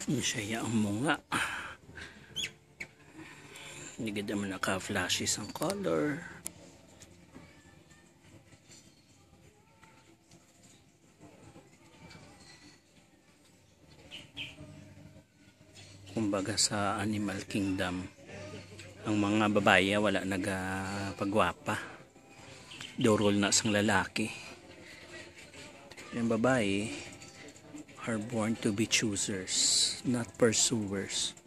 Siya ang mga hindi ganda man naka-flashes ang color. Kumbaga sa Animal Kingdom, ang mga babae wala nagapagwapa, dorol na sang lalaki. Yung babae are born to be choosers, not pursuers.